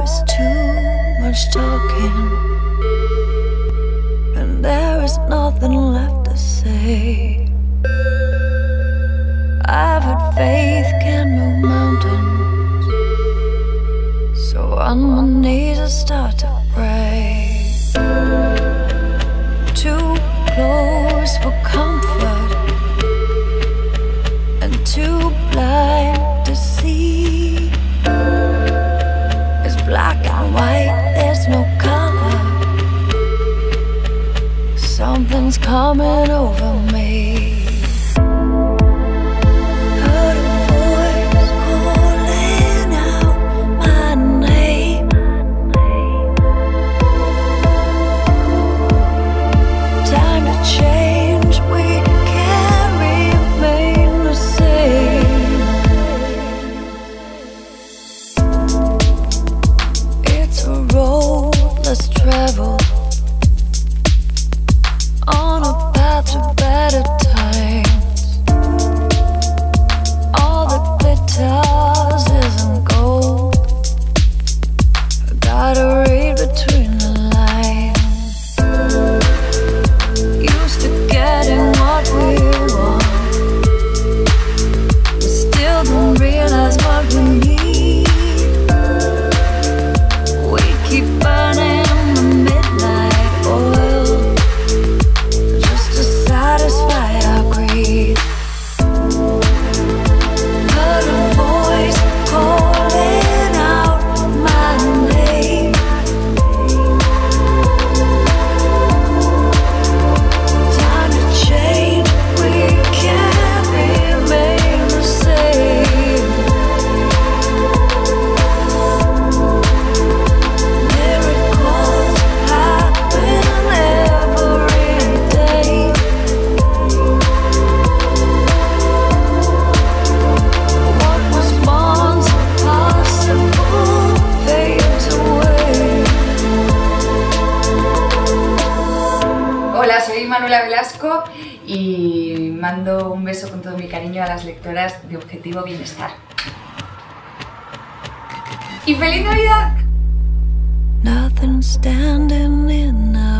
is too much talking, and there is nothing left to say. I've had faith can move mountains, so on my knees I start to pray. Too close for comfort, and too blind to see. It's black and white, there's no color. Something's coming over me. Heard a voice calling out my name. Time to change, we can't remain the same. It's a road less traveled, on a path to better times. All that glitters isn't gold. I gotta read between the lines. Used to getting what we want, but still don't realize what we need. We keep burning the midnight oil just to satisfy our greed. Heard a voice calling out my name. Time to change, we can't remain the same. Miracles happen every day. What was once impossible fades away. Hola, soy Manuela Velasco y mando un beso con todo mi cariño a las lectoras de Objetivo Bienestar. ¡Y feliz Navidad! Nothing standing in our